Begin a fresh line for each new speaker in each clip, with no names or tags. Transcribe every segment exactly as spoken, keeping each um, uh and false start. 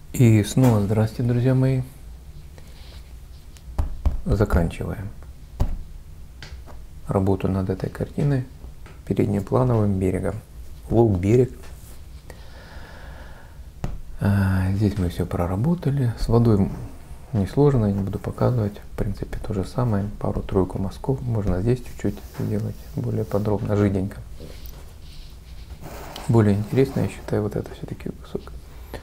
И снова здравствуйте, друзья мои. Заканчиваем работу над этой картиной переднеплановым берегом. Луг-берег. Здесь мы все проработали. С водой несложно, я не буду показывать. В принципе, то же самое. Пару-тройку мазков. Можно здесь чуть-чуть сделать более подробно, жиденько. Более интересно, я считаю, вот это все-таки кусок.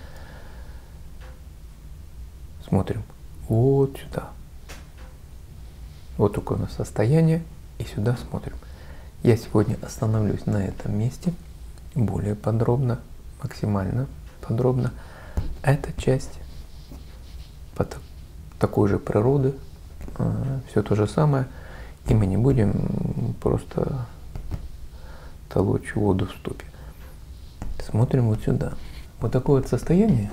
Смотрим вот сюда. Вот такое у нас состояние. И сюда смотрим. Я сегодня остановлюсь на этом месте более подробно, максимально подробно. Эта часть по такой же природы, все то же самое. И мы не будем просто толочь воду в ступе. Смотрим вот сюда. Вот такое вот состояние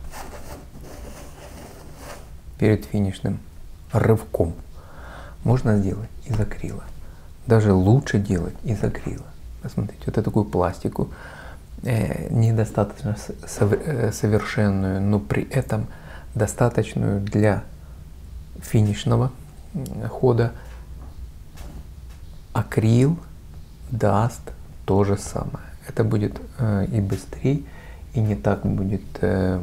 перед финишным рывком можно сделать из акрила. Даже лучше делать из акрила. Посмотрите, вот такую пластику, э, недостаточно совершенную, но при этом достаточную для финишного хода. Акрил даст то же самое. Это будет э, и быстрее, и не так будет э,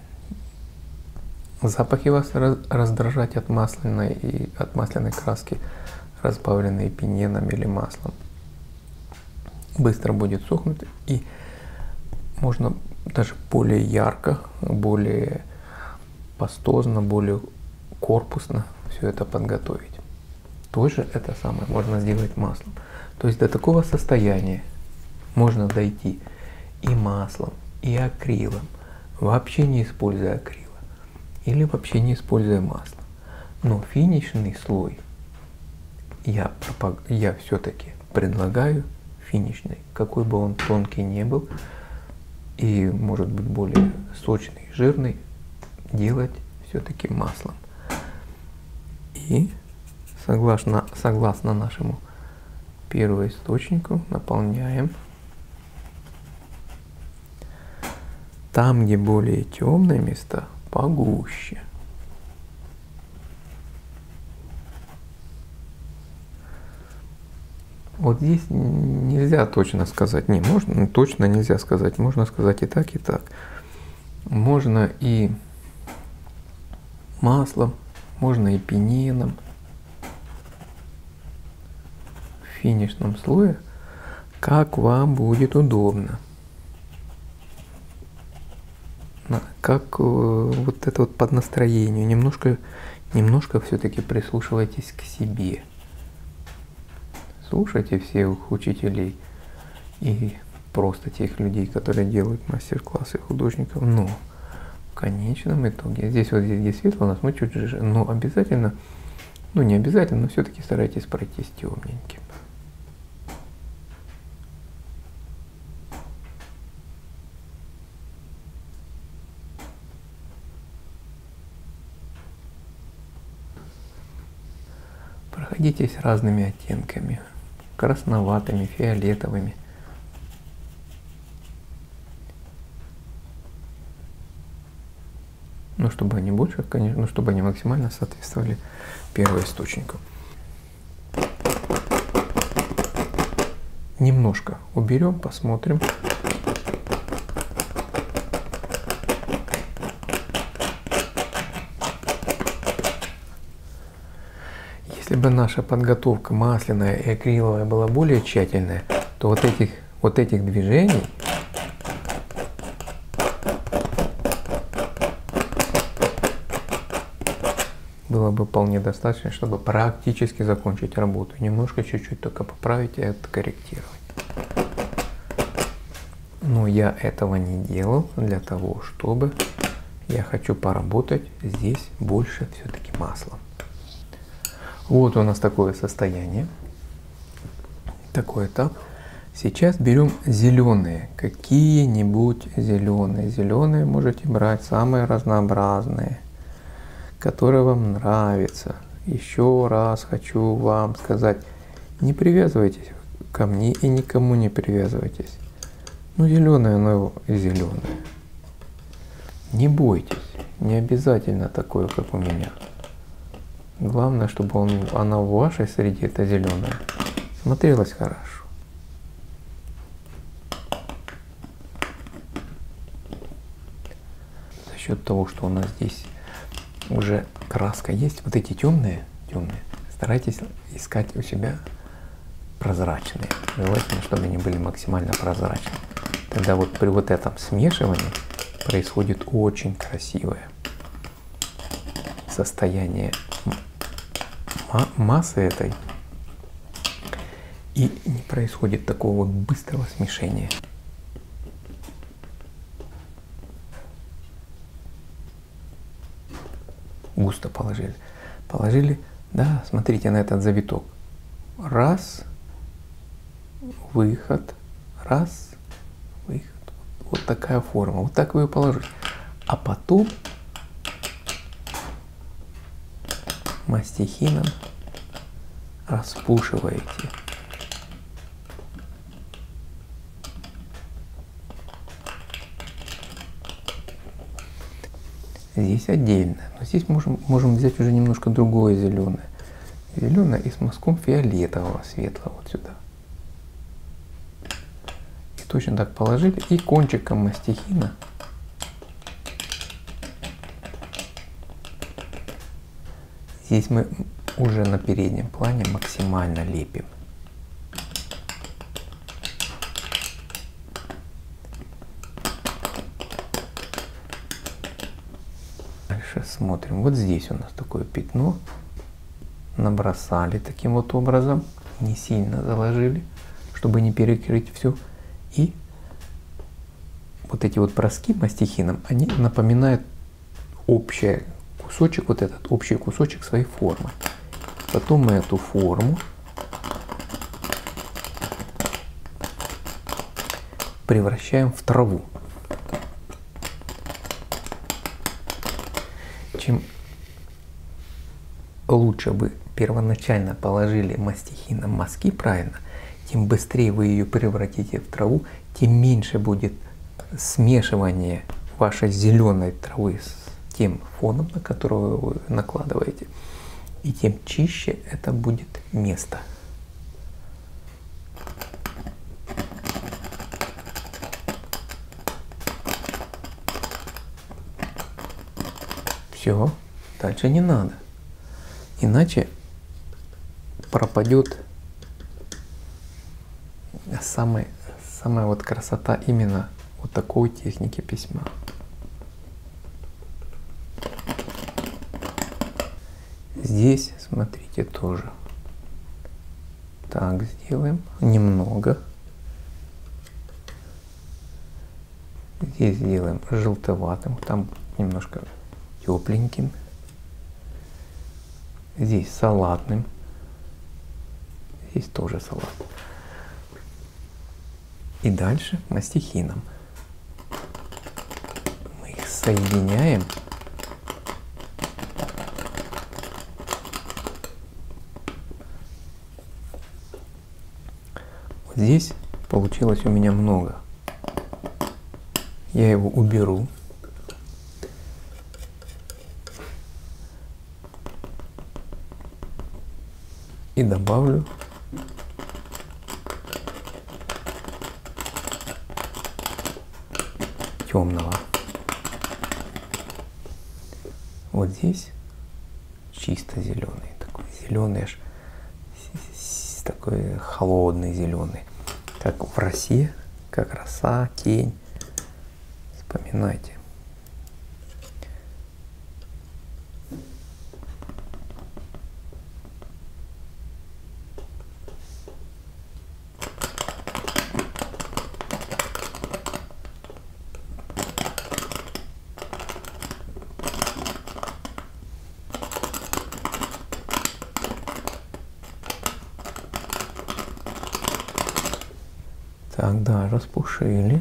запахи вас раздражать от масляной и от масляной краски, разбавленной пененом или маслом. Быстро будет сохнуть, и можно даже более ярко, более пастозно, более корпусно все это подготовить. Тоже это самое можно сделать маслом. То есть до такого состояния можно дойти и маслом, и акрилом, вообще не используя акрил. Или вообще не используя масло. Но финишный слой я, я все-таки предлагаю финишный, какой бы он тонкий не был, и может быть более сочный, жирный, делать все-таки маслом. И согласно, согласно нашему первоисточнику наполняем. Там, где более темные места, погуще. Вот здесь нельзя точно сказать, не можно, точно нельзя сказать, можно сказать и так, и так. Можно и маслом, можно и пененом. В финишном слое, как вам будет удобно. Как вот это вот под настроение, немножко, немножко все-таки прислушивайтесь к себе. Слушайте всех учителей и просто тех людей, которые делают мастер-классы художников. Но в конечном итоге, здесь вот здесь где светло, у нас мы чуть жиже, но обязательно, ну не обязательно, но все-таки старайтесь пройтись темненьким. Проходитесь разными оттенками, красноватыми, фиолетовыми. Ну, чтобы они больше, конечно, ну, чтобы они максимально соответствовали первоисточнику. Немножко уберем, посмотрим. Если бы наша подготовка масляная и акриловая была более тщательная, то вот этих, вот этих движений было бы вполне достаточно, чтобы практически закончить работу. Немножко, чуть-чуть только поправить и откорректировать. Но я этого не делал для того, чтобы я хочу поработать здесь больше все-таки маслом. Вот у нас такое состояние, такой этап. Сейчас берем зеленые, какие-нибудь зеленые. Зеленые можете брать самые разнообразные, которые вам нравятся. Еще раз хочу вам сказать, не привязывайтесь ко мне и никому не привязывайтесь. Ну, зеленое, оно и зеленое. Не бойтесь, не обязательно такое, как у меня. Главное, чтобы он, она в вашей среде, это зеленая, смотрелась хорошо. За счет того, что у нас здесь уже краска есть, вот эти темные, темные, старайтесь искать у себя прозрачные. Желательно, чтобы они были максимально прозрачны. Тогда вот при вот этом смешивании происходит очень красивое состояние массы этой, и не происходит такого быстрого смешения. Густо положили. Положили, да, смотрите на этот завиток. Раз, выход, раз, выход. Вот такая форма. Вот так вы ее положите. А потом мастихином распушиваете. Здесь отдельно. Но здесь можем, можем взять уже немножко другое зеленое. Зеленое и с мазком фиолетового светлого вот сюда. И точно так положили. И кончиком мастихина здесь мы уже на переднем плане максимально лепим. Дальше смотрим. Вот здесь у нас такое пятно. Набросали таким вот образом. Не сильно заложили, чтобы не перекрыть все. И вот эти вот броски мастихином, они напоминают общее кусочек, вот этот общий кусочек своей формы. Потом мы эту форму превращаем в траву. Чем лучше вы первоначально положили мастихином мазки правильно, тем быстрее вы ее превратите в траву, тем меньше будет смешивание вашей зеленой травы с тем фоном, на которого вы накладываете, и тем чище это будет место. Все, дальше не надо, иначе пропадет самая, самая вот красота именно вот такой техники письма. Здесь, смотрите, тоже так сделаем, немного. Здесь сделаем желтоватым, там немножко тепленьким. Здесь салатным. Здесь тоже салат. И дальше мастихином. Мы их соединяем. Вот здесь получилось у меня много. Я его уберу. И добавлю темного. Вот здесь чисто зеленый, такой зеленый, аж такой холодный зеленый, как в росе, как роса, тень. Вспоминайте. Так, да, распушили.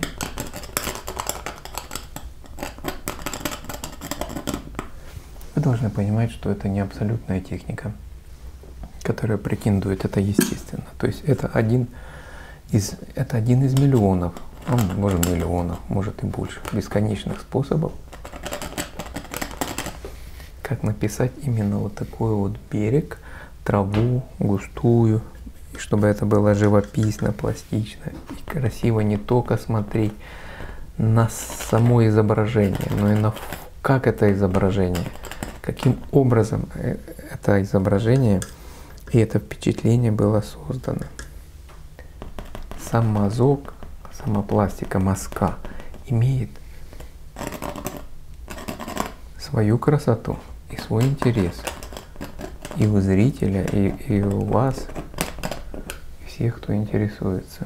Вы должны понимать, что это не абсолютная техника, которая претендует, это естественно. То есть это один из, это один из миллионов, ну, может миллионов, может и больше, бесконечных способов как написать именно вот такой вот берег, траву густую, и чтобы это было живописно, пластично и красиво не только смотреть на само изображение, но и на как это изображение, каким образом это изображение и это впечатление было создано. Сам мазок, сама пластика мазка имеет свою красоту и свой интерес и у зрителя, и, и у вас, и всех, кто интересуется.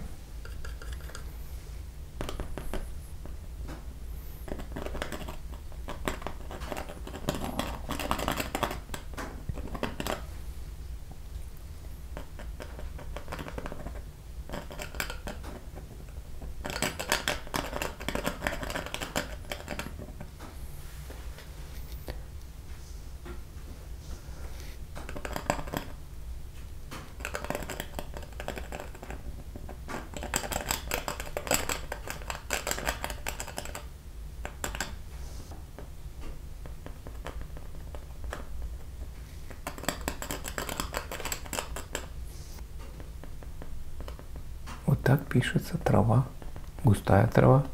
Вот так пишется трава, густая трава.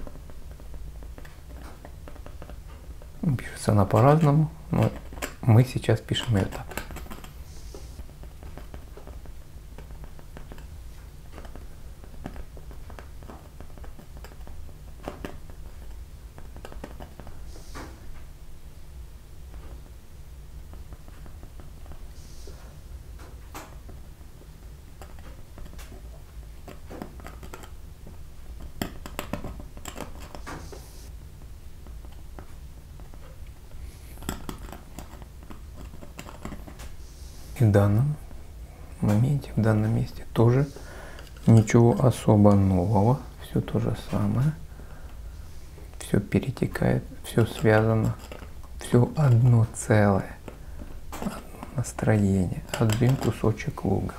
Пишется она по-разному, но мы сейчас пишем ее так. И в данном моменте, в данном месте тоже ничего особо нового, все то же самое, все перетекает, все связано, все одно целое, одно настроение, один кусочек луга.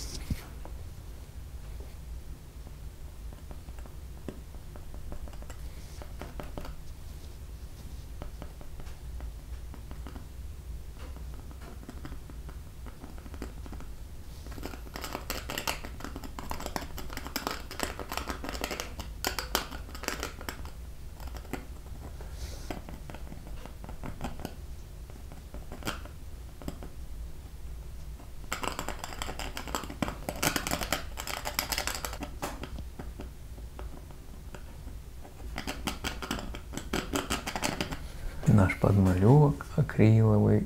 Наш подмалевок акриловый,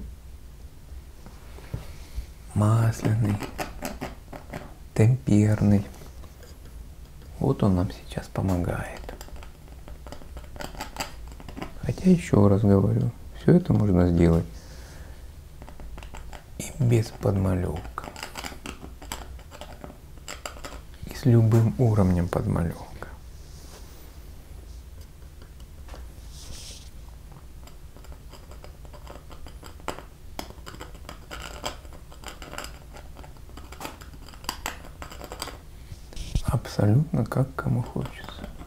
масляный, темперный. Вот он нам сейчас помогает. Хотя еще раз говорю, все это можно сделать и без подмалевка, и с любым уровнем подмалевка. Абсолютно как кому хочется.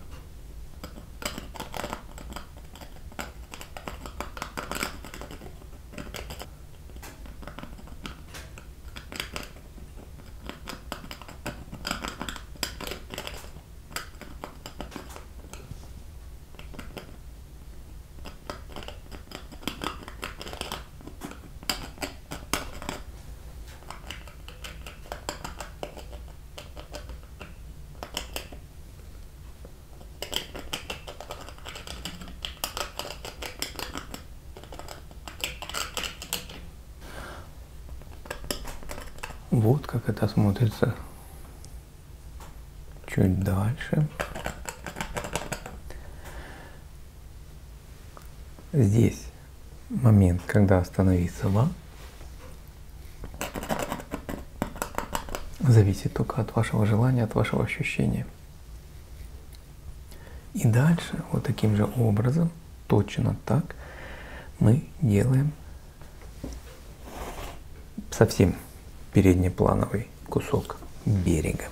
Вот как это смотрится чуть дальше. Здесь момент, когда остановиться вам, зависит только от вашего желания, от вашего ощущения. И дальше вот таким же образом, точно так, мы делаем совсем переднеплановый кусок берега.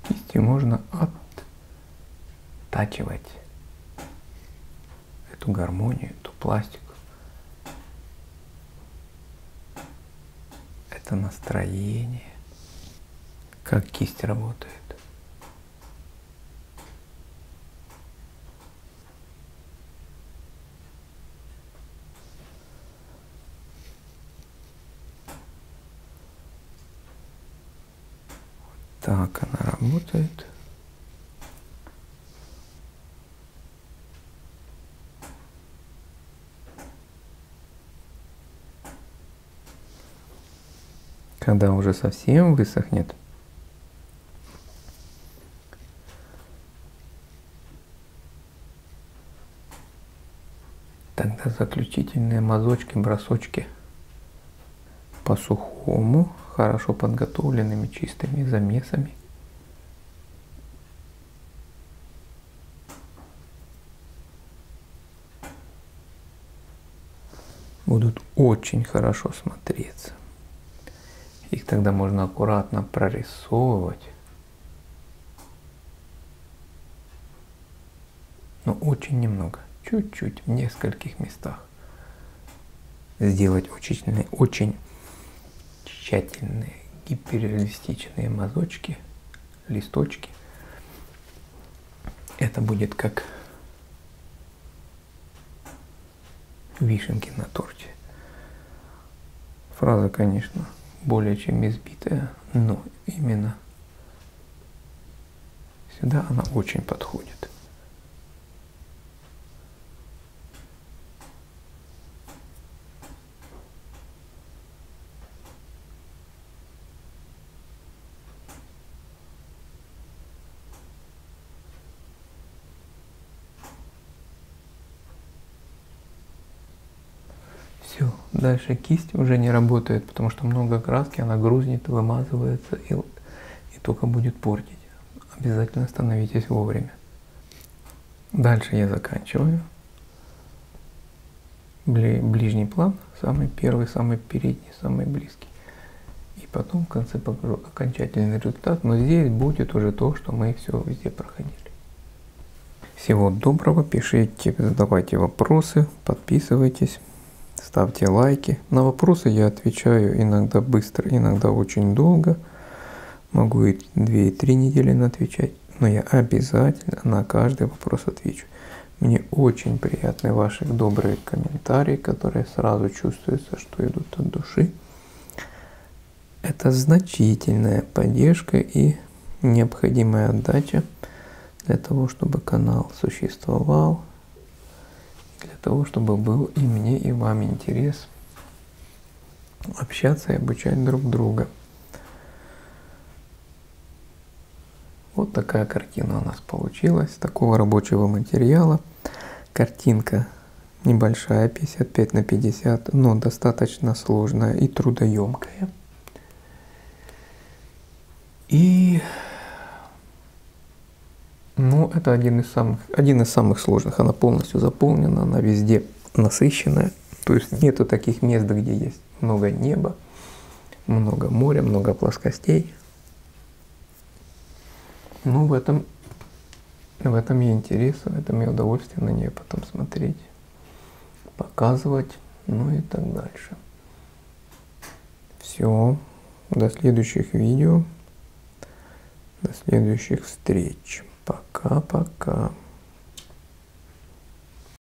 кистью можно оттачивать эту гармонию, эту пластику, это настроение, как кисть работает. Так она работает. Когда уже совсем высохнет, тогда заключительные мазочки, бросочки по сухому, хорошо подготовленными чистыми замесами. Будут очень хорошо смотреться. Их тогда можно аккуратно прорисовывать. Но очень немного, чуть-чуть, в нескольких местах. Сделать очень, очень тщательные гиперреалистичные мазочки, листочки. Это будет как вишенки на торте. Фраза, конечно, более чем избитая, но именно сюда она очень подходит. Все, дальше кисть уже не работает, потому что много краски, она грузнет, вымазывается и, и только будет портить. Обязательно становитесь вовремя. Дальше я заканчиваю. Ближний план, самый первый, самый передний, самый близкий. И потом в конце покажу окончательный результат, но здесь будет уже то, что мы все везде проходили. Всего доброго, пишите, задавайте вопросы, подписывайтесь. Ставьте лайки. На вопросы я отвечаю иногда быстро, иногда очень долго. Могу и две, и три недели на отвечать, но я обязательно на каждый вопрос отвечу. Мне очень приятны ваши добрые комментарии, которые сразу чувствуется, что идут от души. Это значительная поддержка и необходимая отдача для того, чтобы канал существовал. Для того, чтобы был и мне, и вам интерес общаться и обучать друг друга. Вот такая картина у нас получилась, такого рабочего материала. Картинка небольшая, пятьдесят пять на пятьдесят, но достаточно сложная и трудоемкая. И ну, это один из самых, один из самых сложных. Она полностью заполнена, она везде насыщенная. То есть нету таких мест, где есть много неба, много моря, много плоскостей. Ну, в этом, в этом и интерес, в этом и удовольствие на нее потом смотреть, показывать, ну и так дальше. Все, до следующих видео, до следующих встреч. Пока-пока.